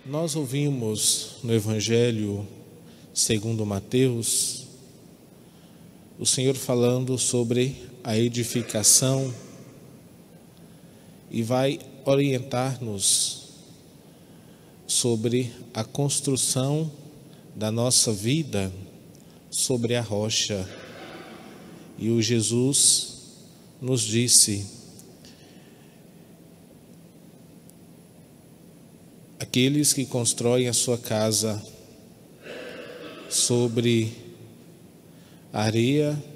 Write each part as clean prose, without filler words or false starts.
Nós ouvimos no Evangelho segundo Mateus, o Senhor falando sobre a edificação e vai orientar-nos sobre a construção da nossa vida sobre a rocha. E o Jesus nos disse: aqueles que constroem a sua casa sobre areia,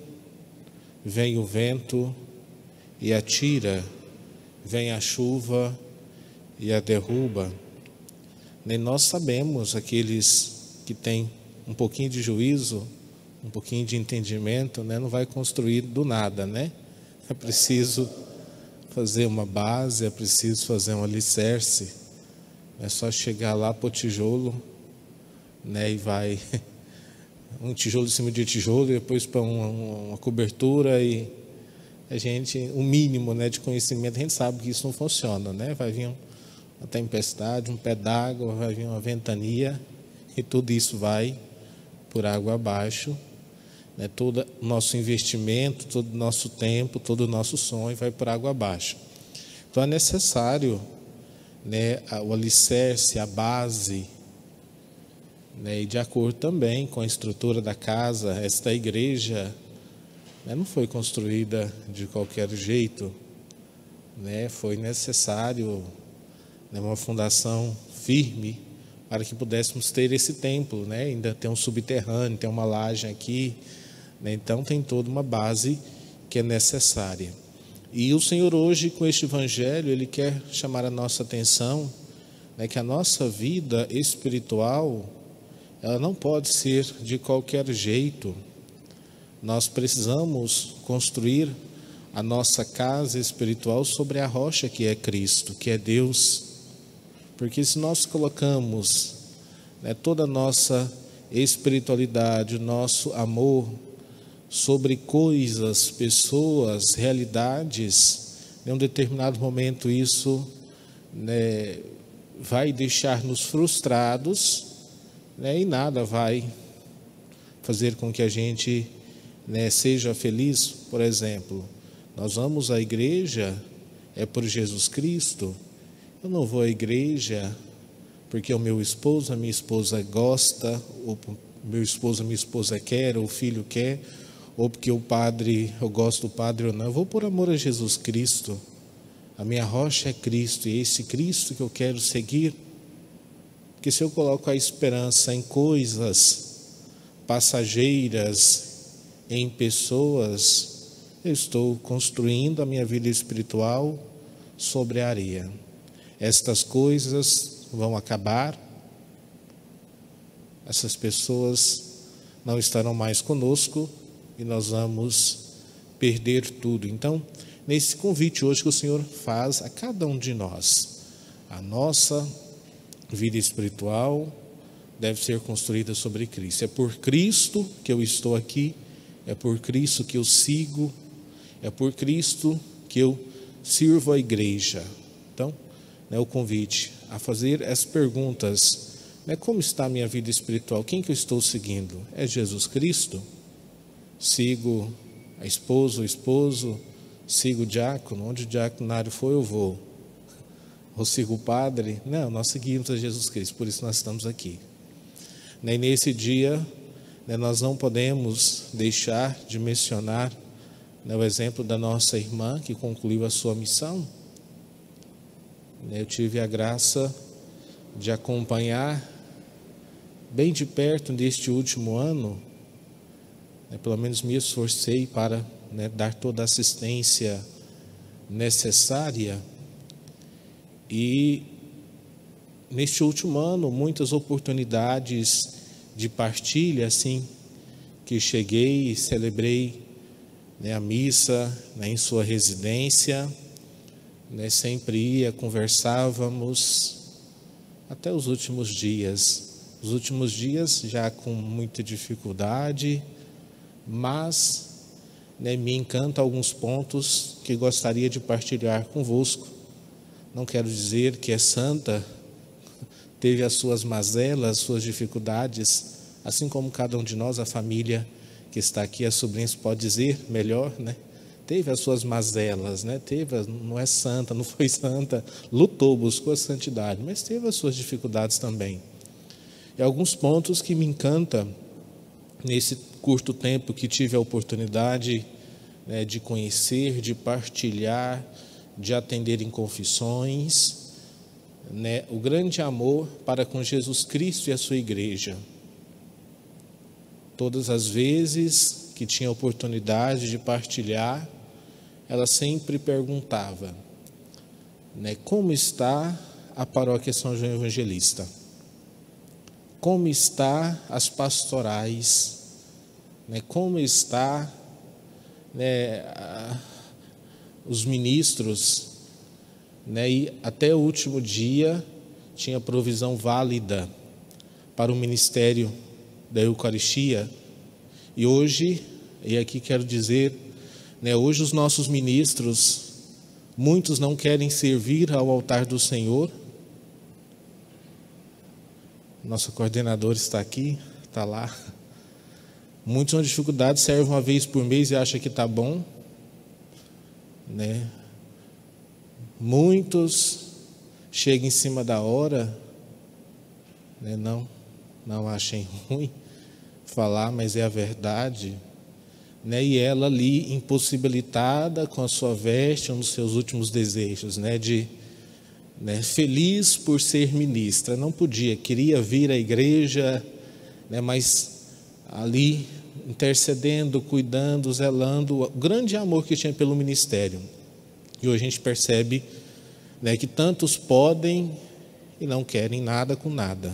vem o vento e a tira, vem a chuva e a derruba. Nem nós sabemos, aqueles que têm um pouquinho de juízo, um pouquinho de entendimento, né? Não vai construir do nada, né? É preciso fazer uma base, é preciso fazer um alicerce. É só chegar lá, pôr tijolo, né? E vai um tijolo em cima de tijolo, e depois para uma cobertura, e a gente, o mínimo, né, de conhecimento, a gente sabe que isso não funciona, né? Vai vir uma tempestade, um pé d'água, vai vir uma ventania, e tudo isso vai por água abaixo, né? Todo o nosso investimento, todo o nosso tempo, todo o nosso sonho vai por água abaixo. Então é necessário, né, o alicerce, a base, né, e de acordo também com a estrutura da casa. Esta igreja, né, não foi construída de qualquer jeito, né? Foi necessário, né, uma fundação firme para que pudéssemos ter esse templo, né? Ainda tem um subterrâneo, tem uma laje aqui, né? Então tem toda uma base que é necessária. E o Senhor hoje, com este evangelho, Ele quer chamar a nossa atenção, né, que a nossa vida espiritual, ela não pode ser de qualquer jeito. Nós precisamos construir a nossa casa espiritual sobre a rocha que é Cristo, que é Deus. Porque se nós colocamos, né, toda a nossa espiritualidade, o nosso amor sobre coisas, pessoas, realidades, em um determinado momento isso, né, vai deixar-nos frustrados, né, e nada vai fazer com que a gente, né, seja feliz. Por exemplo, nós vamos à igreja é por Jesus Cristo. Eu não vou à igreja porque o meu esposo, a minha esposa gosta, ou meu esposo, a minha esposa quer, ou o filho quer, ou porque o padre, eu gosto do padre ou não. Eu vou por amor a Jesus Cristo. A minha rocha é Cristo, e é esse Cristo que eu quero seguir. Porque se eu coloco a esperança em coisas passageiras, em pessoas, eu estou construindo a minha vida espiritual sobre a areia. Estas coisas vão acabar, essas pessoas não estarão mais conosco e nós vamos perder tudo. Então, nesse convite hoje que o Senhor faz a cada um de nós, a nossa vida espiritual deve ser construída sobre Cristo. É por Cristo que eu estou aqui, é por Cristo que eu sigo, é por Cristo que eu sirvo a igreja. Então, né, o convite a fazer as perguntas, né, como está a minha vida espiritual? Quem que eu estou seguindo? É Jesus Cristo? Sigo a esposa, o esposo? Sigo o diácono? Onde o diaconário for, eu vou. Ou sigo o padre? Não, nós seguimos a Jesus Cristo, por isso nós estamos aqui. E nesse dia, né, nós não podemos deixar de mencionar, né, o exemplo da nossa irmã que concluiu a sua missão. Eu tive a graça de acompanhar bem de perto neste último ano, né, pelo menos me esforcei para, né, dar toda a assistência necessária. E neste último ano, muitas oportunidades de partilha, assim, que cheguei e celebrei, né, a missa, né, em sua residência, né, sempre ia, conversávamos, até os últimos dias. Os últimos dias já com muita dificuldade, mas, né, me encanta alguns pontos que gostaria de partilhar convosco. Não quero dizer que é santa teve as suas mazelas, as suas dificuldades, assim como cada um de nós, a família que está aqui, as sobrinhas pode dizer melhor, né? Teve as suas mazelas, né? Não é santa, não foi santa, lutou, buscou a santidade, mas teve as suas dificuldades também. E alguns pontos que me encantam nesse curto tempo que tive a oportunidade, né, de conhecer, de partilhar, de atender em confissões, né, o grande amor para com Jesus Cristo e a sua igreja. Todas as vezes que tinha a oportunidade de partilhar, ela sempre perguntava, né, como está a paróquia São João Evangelista? Como está as pastorais? Né, como está, né, os ministros? Né, e até o último dia tinha provisão válida para o ministério da Eucaristia. E hoje, e aqui quero dizer, né, hoje os nossos ministros, muitos não querem servir ao altar do Senhor. Nossa coordenadora está aqui, está lá. Muitos com dificuldade servem uma vez por mês e acham que está bom, né? Muitos chegam em cima da hora, né? Não achem ruim falar, mas é a verdade, né? E ela ali impossibilitada com a sua veste, um dos seus últimos desejos, né? Feliz por ser ministra, não podia, queria vir à igreja, né? Mas ali intercedendo, cuidando, zelando, o grande amor que tinha pelo ministério. E hoje a gente percebe, né, que tantos podem e não querem nada com nada,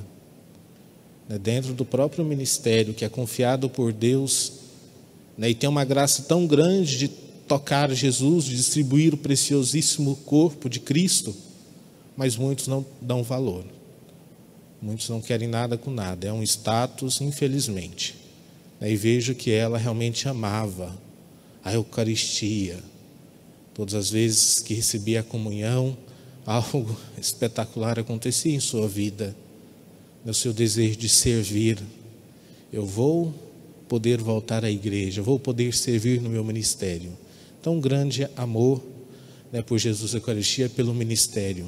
né, dentro do próprio ministério que é confiado por Deus, né, e tem uma graça tão grande de tocar Jesus, de distribuir o preciosíssimo corpo de Cristo, mas muitos não dão valor, muitos não querem nada com nada, é um status, infelizmente. E vejo que ela realmente amava a Eucaristia. Todas as vezes que recebia a comunhão, algo espetacular acontecia em sua vida, no seu desejo de servir. Eu vou poder voltar à igreja, vou poder servir no meu ministério. Tão grande amor, né, por Jesus e a Eucaristia, pelo ministério.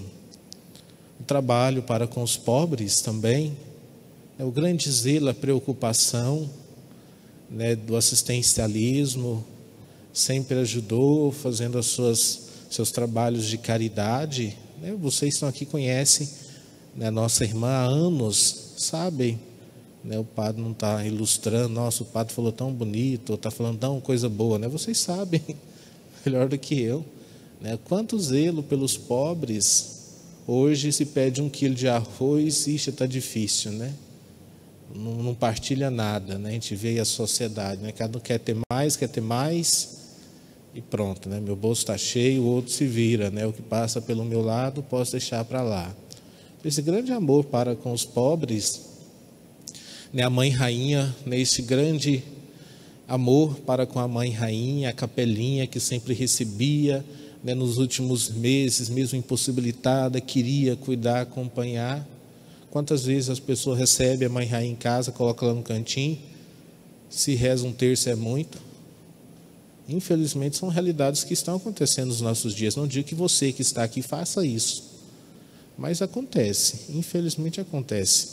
O trabalho para com os pobres também, né, o grande zelo, a preocupação, né, do assistencialismo, sempre ajudou, fazendo seus trabalhos de caridade, né? Vocês estão aqui, conhecem, né, nossa irmã há anos, sabem, né, o padre não está ilustrando, nossa, o padre falou tão bonito, está falando tão coisa boa, né? Vocês sabem, melhor do que eu, né? Quanto zelo pelos pobres. Hoje se pede 1 quilo de arroz, ixi, está difícil, né? Não partilha nada, né? A gente vê a sociedade, né? Cada um quer ter mais e pronto, né? Meu bolso está cheio, o outro se vira, né? O que passa pelo meu lado posso deixar para lá. Esse grande amor para com os pobres, né? A mãe rainha, né? Esse grande amor para com a mãe rainha, a capelinha que sempre recebia, né? Nos últimos meses, mesmo impossibilitada, queria cuidar, acompanhar. Quantas vezes as pessoas recebem a mãe rainha em casa, colocam ela no cantinho, se reza um terço é muito. Infelizmente são realidades que estão acontecendo nos nossos dias. Não digo que você que está aqui faça isso, mas acontece, infelizmente acontece.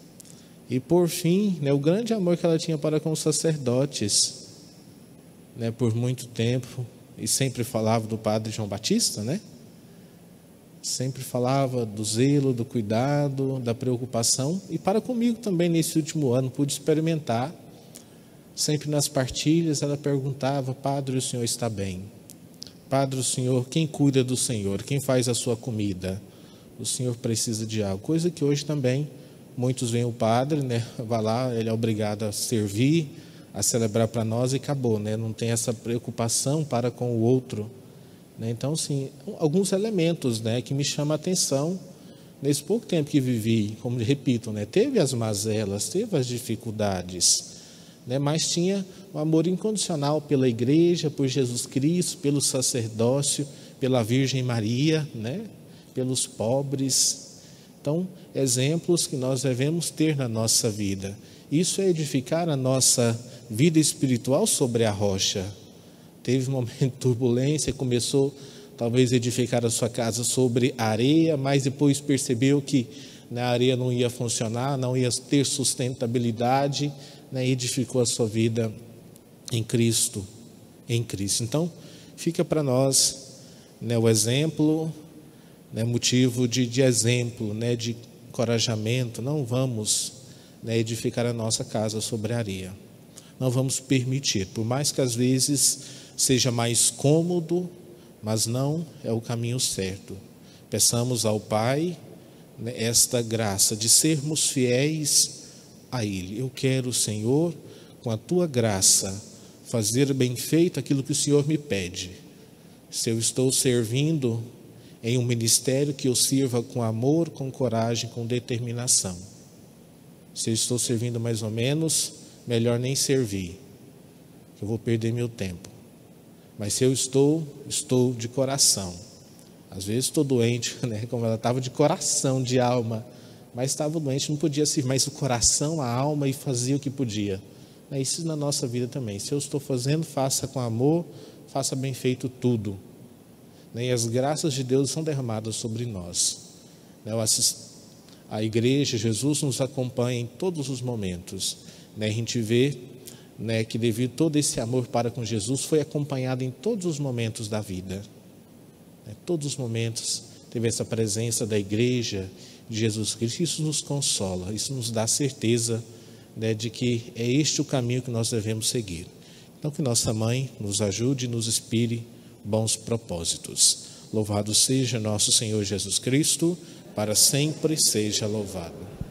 E por fim, né, o grande amor que ela tinha para com os sacerdotes, né, por muito tempo, e sempre falava do padre João Batista, né? Sempre falava do zelo, do cuidado, da preocupação. E para comigo também nesse último ano pude experimentar. Sempre nas partilhas ela perguntava: Padre, o senhor está bem? Padre, o senhor, quem cuida do senhor? Quem faz a sua comida? O senhor precisa de algo. Coisa que hoje também muitos veem o padre, né? Vai lá, ele é obrigado a servir, a celebrar para nós e acabou, né? Não tem essa preocupação para com o outro. Então, sim, alguns elementos, né, que me chamam a atenção nesse pouco tempo que vivi. Como repito, né, teve as mazelas, teve as dificuldades, né, mas tinha um amor incondicional pela igreja, por Jesus Cristo, pelo sacerdócio, pela Virgem Maria, né, pelos pobres. Então, exemplos que nós devemos ter na nossa vida. Isso é edificar a nossa vida espiritual sobre a rocha. Teve um momento de turbulência, começou talvez a edificar a sua casa sobre areia, mas depois percebeu que na areia não ia funcionar, não ia ter sustentabilidade, né? Edificou a sua vida em Cristo, Então, fica para nós, né, o exemplo, né, motivo de exemplo, né, de encorajamento. Não vamos, né, edificar a nossa casa sobre areia. Não vamos permitir, por mais que às vezes seja mais cômodo, mas não é o caminho certo. Peçamos ao Pai, né, esta graça de sermos fiéis a Ele. Eu quero, Senhor, com a Tua graça, fazer bem feito aquilo que o Senhor me pede. Se eu estou servindo em um ministério, que eu sirva com amor, com coragem, com determinação. Se eu estou servindo mais ou menos, melhor nem servir, que eu vou perder meu tempo. Mas se eu estou de coração. Às vezes estou doente, né? Como ela estava de coração, de alma, mas estava doente, não podia servir, mas o coração, a alma, e fazia o que podia. É isso na nossa vida também. Se eu estou fazendo, faça com amor, faça bem feito tudo. E as graças de Deus são derramadas sobre nós. A igreja, Jesus nos acompanha em todos os momentos. A gente vê, que devido a todo esse amor para com Jesus, foi acompanhado em todos os momentos da vida. Todos os momentos teve essa presença da igreja de Jesus Cristo. Isso nos consola, isso nos dá certeza, de que é este o caminho que nós devemos seguir. Então, que nossa Mãe nos ajude e nos inspire bons propósitos. Louvado seja nosso Senhor Jesus Cristo, para sempre seja louvado.